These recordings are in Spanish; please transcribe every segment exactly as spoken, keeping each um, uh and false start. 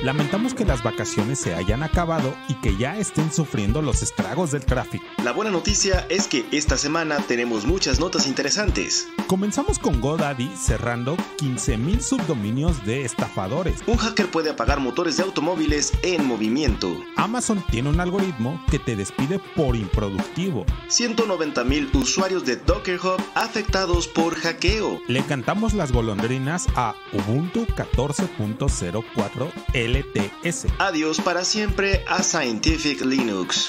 Lamentamos que las vacaciones se hayan acabado y que ya estén sufriendo los estragos del tráfico. La buena noticia es que esta semana tenemos muchas notas interesantes. Comenzamos con GoDaddy cerrando quince mil subdominios de estafadores. Un hacker puede apagar motores de automóviles en movimiento. Amazon tiene un algoritmo que te despide por improductivo. ciento noventa mil usuarios de Docker Hub afectados por hackeo. Le cantamos las golondrinas a Ubuntu catorce punto cero cuatro L T S. Adiós para siempre a Scientific Linux.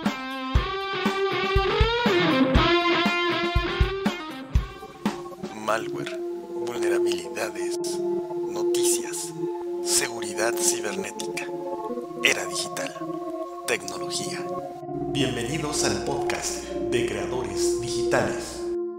Malware, vulnerabilidades, noticias, seguridad cibernética, era digital, tecnología. Bienvenidos al podcast de Creadores Digitales.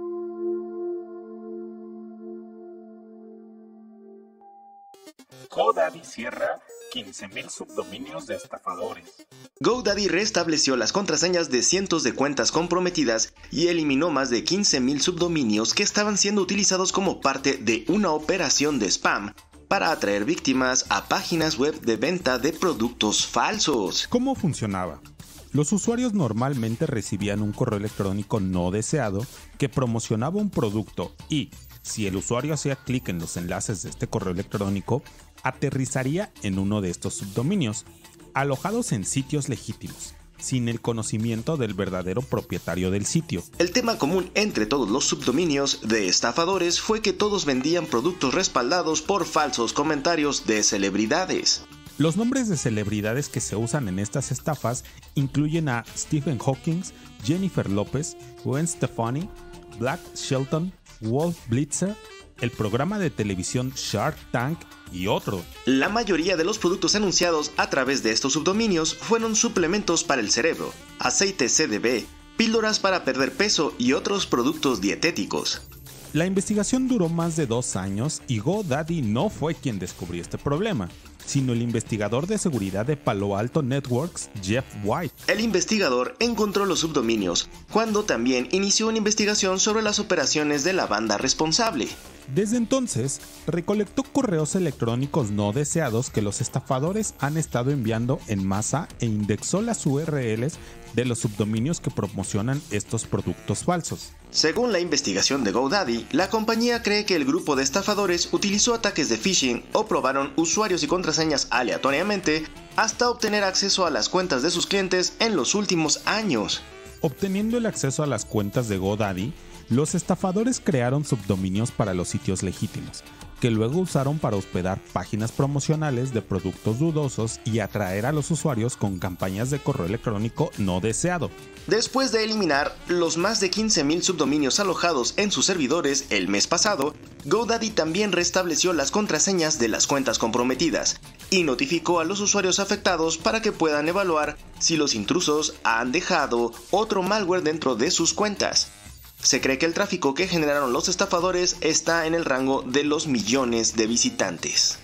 GoDaddy cierra quince mil subdominios de estafadores. GoDaddy restableció las contraseñas de cientos de cuentas comprometidas y eliminó más de quince mil subdominios que estaban siendo utilizados como parte de una operación de spam para atraer víctimas a páginas web de venta de productos falsos. ¿Cómo funcionaba? Los usuarios normalmente recibían un correo electrónico no deseado que promocionaba un producto y, si el usuario hacía clic en los enlaces de este correo electrónico, aterrizaría en uno de estos subdominios, alojados en sitios legítimos, sin el conocimiento del verdadero propietario del sitio. El tema común entre todos los subdominios de estafadores fue que todos vendían productos respaldados por falsos comentarios de celebridades. Los nombres de celebridades que se usan en estas estafas incluyen a Stephen Hawking, Jennifer Lopez, Gwen Stefani, Black Shelton, Wolf Blitzer, el programa de televisión Shark Tank y otros. La mayoría de los productos anunciados a través de estos subdominios fueron suplementos para el cerebro, aceite C D B, píldoras para perder peso y otros productos dietéticos. La investigación duró más de dos años y GoDaddy no fue quien descubrió este problema, sino el investigador de seguridad de Palo Alto Networks, Jeff White. El investigador encontró los subdominios cuando también inició una investigación sobre las operaciones de la banda responsable. Desde entonces, recolectó correos electrónicos no deseados que los estafadores han estado enviando en masa e indexó las U R Ls de los subdominios que promocionan estos productos falsos. Según la investigación de GoDaddy, la compañía cree que el grupo de estafadores utilizó ataques de phishing o probaron usuarios y contraseñas aleatoriamente hasta obtener acceso a las cuentas de sus clientes en los últimos años. Obteniendo el acceso a las cuentas de GoDaddy, los estafadores crearon subdominios para los sitios legítimos, que luego usaron para hospedar páginas promocionales de productos dudosos y atraer a los usuarios con campañas de correo electrónico no deseado. Después de eliminar los más de quince mil subdominios alojados en sus servidores el mes pasado, GoDaddy también restableció las contraseñas de las cuentas comprometidas y notificó a los usuarios afectados para que puedan evaluar si los intrusos han dejado otro malware dentro de sus cuentas. Se cree que el tráfico que generaron los estafadores está en el rango de los millones de visitantes.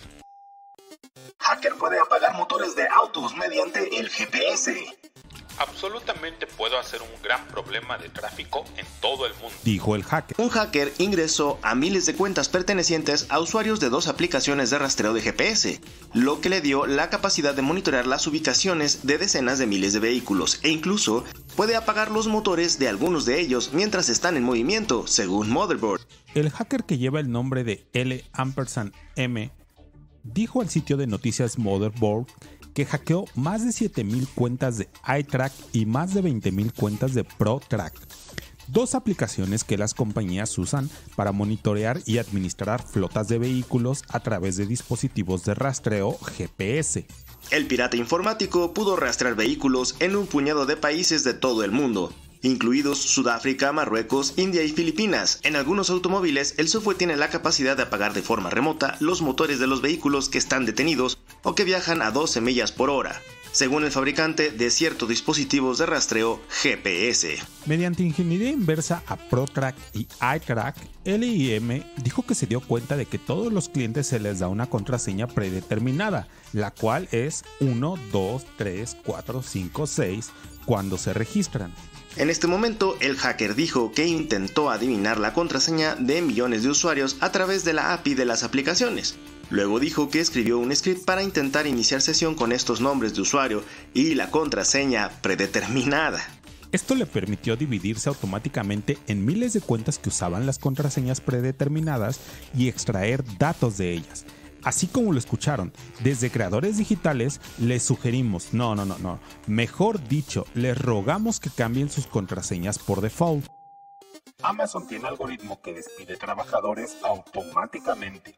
Hacker puede apagar motores de autos mediante el G P S. Absolutamente puedo hacer un gran problema de tráfico en todo el mundo, dijo el hacker. Un hacker ingresó a miles de cuentas pertenecientes a usuarios de dos aplicaciones de rastreo de G P S, lo que le dio la capacidad de monitorear las ubicaciones de decenas de miles de vehículos e incluso puede apagar los motores de algunos de ellos mientras están en movimiento, según Motherboard. El hacker, que lleva el nombre de L ampersand M, dijo al sitio de noticias Motherboard que hackeó más de siete mil cuentas de iTrack y más de veinte mil cuentas de ProTrack, dos aplicaciones que las compañías usan para monitorear y administrar flotas de vehículos a través de dispositivos de rastreo G P S. El pirata informático pudo rastrear vehículos en un puñado de países de todo el mundo, incluidos Sudáfrica, Marruecos, India y Filipinas. En algunos automóviles, el software tiene la capacidad de apagar de forma remota los motores de los vehículos que están detenidos o que viajan a doce millas por hora, según el fabricante de ciertos dispositivos de rastreo G P S. Mediante ingeniería inversa a ProTrack y iTrack, L I M dijo que se dio cuenta de que todos los clientes se les da una contraseña predeterminada, la cual es uno, dos, tres, cuatro, cinco, seis cuando se registran. En este momento, el hacker dijo que intentó adivinar la contraseña de millones de usuarios a través de la A P I de las aplicaciones, Luego dijo que escribió un script para intentar iniciar sesión con estos nombres de usuario y la contraseña predeterminada. Esto le permitió dividirse automáticamente en miles de cuentas que usaban las contraseñas predeterminadas y extraer datos de ellas. Así como lo escucharon, desde creadores digitales les sugerimos, no, no, no, no, mejor dicho, les rogamos que cambien sus contraseñas por default. Amazon tiene algoritmo que despide trabajadores automáticamente.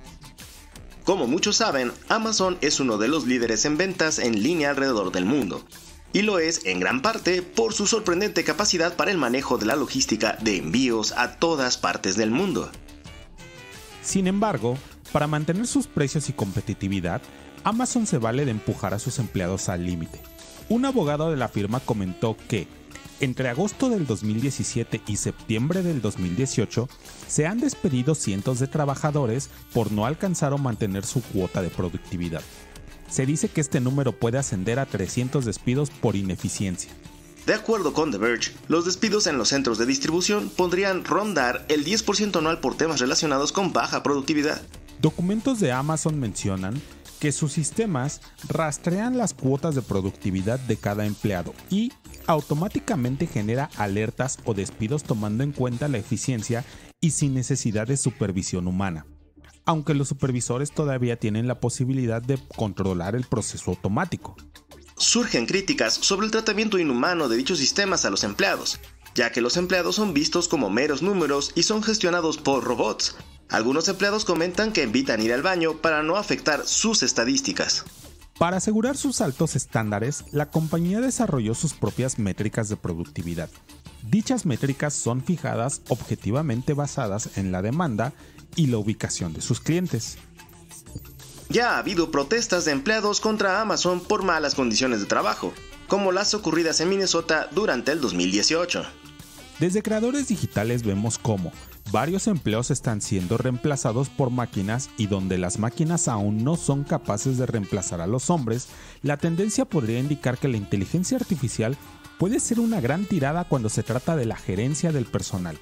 Como muchos saben, Amazon es uno de los líderes en ventas en línea alrededor del mundo. Y lo es en gran parte por su sorprendente capacidad para el manejo de la logística de envíos a todas partes del mundo. Sin embargo, para mantener sus precios y competitividad, Amazon se vale de empujar a sus empleados al límite. Un abogado de la firma comentó que, entre agosto del dos mil diecisiete y septiembre del dos mil dieciocho, se han despedido cientos de trabajadores por no alcanzar o mantener su cuota de productividad. Se dice que este número puede ascender a trescientos despidos por ineficiencia. De acuerdo con The Verge, los despidos en los centros de distribución podrían rondar el diez por ciento anual por temas relacionados con baja productividad. Documentos de Amazon mencionan que sus sistemas rastrean las cuotas de productividad de cada empleado y automáticamente genera alertas o despidos tomando en cuenta la eficiencia y sin necesidad de supervisión humana, aunque los supervisores todavía tienen la posibilidad de controlar el proceso automático. Surgen críticas sobre el tratamiento inhumano de dichos sistemas a los empleados, ya que los empleados son vistos como meros números y son gestionados por robots. Algunos empleados comentan que evitan ir al baño para no afectar sus estadísticas. Para asegurar sus altos estándares, la compañía desarrolló sus propias métricas de productividad. Dichas métricas son fijadas objetivamente basadas en la demanda y la ubicación de sus clientes. Ya ha habido protestas de empleados contra Amazon por malas condiciones de trabajo, como las ocurridas en Minnesota durante el dos mil dieciocho. Desde creadores digitales vemos cómo varios empleos están siendo reemplazados por máquinas y donde las máquinas aún no son capaces de reemplazar a los hombres, la tendencia podría indicar que la inteligencia artificial puede ser una gran tirada cuando se trata de la gerencia del personal.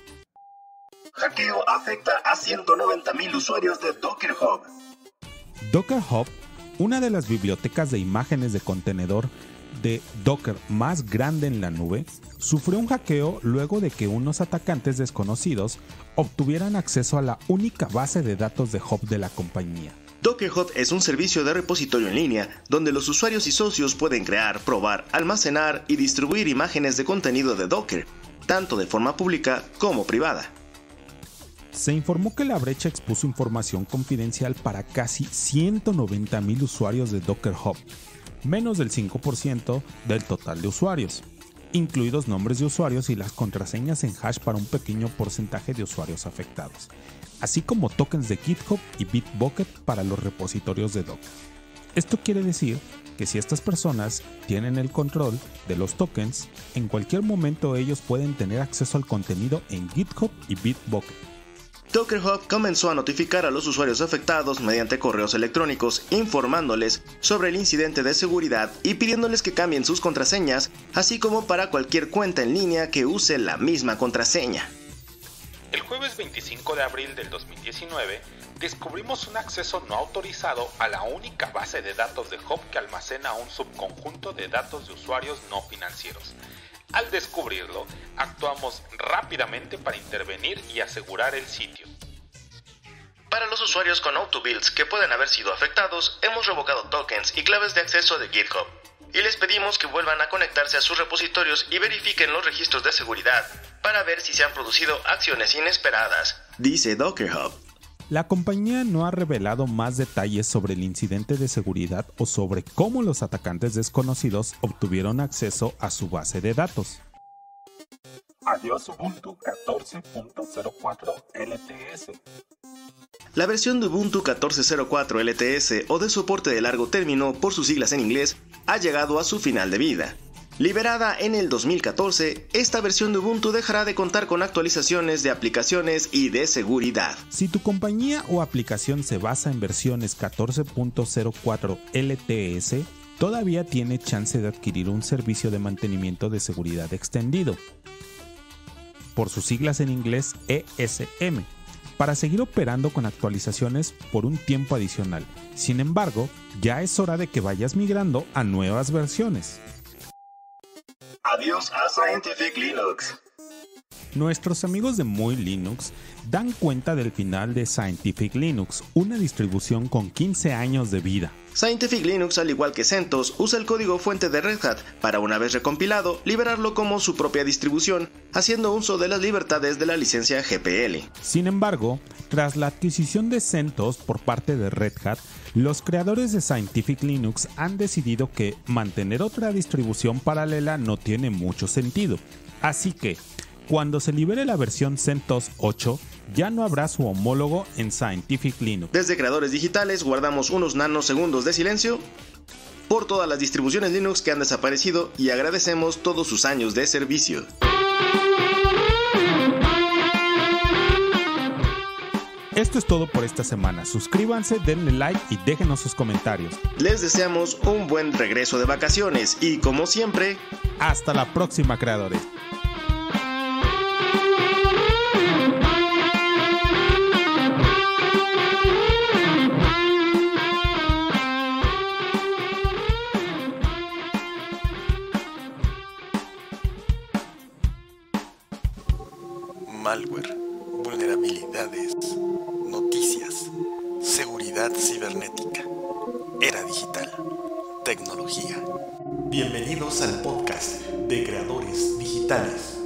Hackeo afecta a ciento noventa mil usuarios de Docker Hub. Docker Hub, una de las bibliotecas de imágenes de contenedor de Docker más grande en la nube, sufrió un hackeo luego de que unos atacantes desconocidos obtuvieran acceso a la única base de datos de Hub de la compañía. Docker Hub es un servicio de repositorio en línea donde los usuarios y socios pueden crear, probar, almacenar y distribuir imágenes de contenido de Docker, tanto de forma pública como privada. Se informó que la brecha expuso información confidencial para casi ciento noventa mil usuarios de Docker Hub, menos del cinco por ciento del total de usuarios, incluidos nombres de usuarios y las contraseñas en hash para un pequeño porcentaje de usuarios afectados, así como tokens de GitHub y Bitbucket para los repositorios de Docker. Esto quiere decir que si estas personas tienen el control de los tokens, en cualquier momento ellos pueden tener acceso al contenido en GitHub y Bitbucket. Docker Hub comenzó a notificar a los usuarios afectados mediante correos electrónicos, informándoles sobre el incidente de seguridad y pidiéndoles que cambien sus contraseñas, así como para cualquier cuenta en línea que use la misma contraseña. El jueves veinticinco de abril del dos mil diecinueve, descubrimos un acceso no autorizado a la única base de datos de Hub que almacena un subconjunto de datos de usuarios no financieros. Al descubrirlo, actuamos rápidamente para intervenir y asegurar el sitio. Para los usuarios con autobuilds que pueden haber sido afectados, hemos revocado tokens y claves de acceso de GitHub, y les pedimos que vuelvan a conectarse a sus repositorios y verifiquen los registros de seguridad para ver si se han producido acciones inesperadas, dice Docker Hub. La compañía no ha revelado más detalles sobre el incidente de seguridad o sobre cómo los atacantes desconocidos obtuvieron acceso a su base de datos. Adiós Ubuntu catorce punto cero cuatro L T S. La versión de Ubuntu catorce punto cero cuatro L T S o de soporte de largo término por sus siglas en inglés ha llegado a su final de vida. Liberada en el dos mil catorce, esta versión de Ubuntu dejará de contar con actualizaciones de aplicaciones y de seguridad. Si tu compañía o aplicación se basa en versiones catorce punto cero cuatro L T S, todavía tiene chance de adquirir un servicio de mantenimiento de seguridad extendido, por sus siglas en inglés E S M, para seguir operando con actualizaciones por un tiempo adicional. Sin embargo, ya es hora de que vayas migrando a nuevas versiones. Adiós a Scientific Linux. Nuestros amigos de Muy Linux dan cuenta del final de Scientific Linux, una distribución con quince años de vida. Scientific Linux, al igual que CentOS, usa el código fuente de Red Hat para, una vez recompilado, liberarlo como su propia distribución, haciendo uso de las libertades de la licencia G P L. Sin embargo, tras la adquisición de CentOS por parte de Red Hat, los creadores de Scientific Linux han decidido que mantener otra distribución paralela no tiene mucho sentido. Así que, cuando se libere la versión CentOS ocho, ya no habrá su homólogo en Scientific Linux. Desde Creadores Digitales guardamos unos nanosegundos de silencio por todas las distribuciones Linux que han desaparecido y agradecemos todos sus años de servicio. Esto es todo por esta semana. Suscríbanse, denle like y déjenos sus comentarios. Les deseamos un buen regreso de vacaciones y, como siempre, hasta la próxima, creadores. Malware, vulnerabilidades, noticias, seguridad cibernética, era digital, tecnología. Bienvenidos al podcast de Creadores Digitales.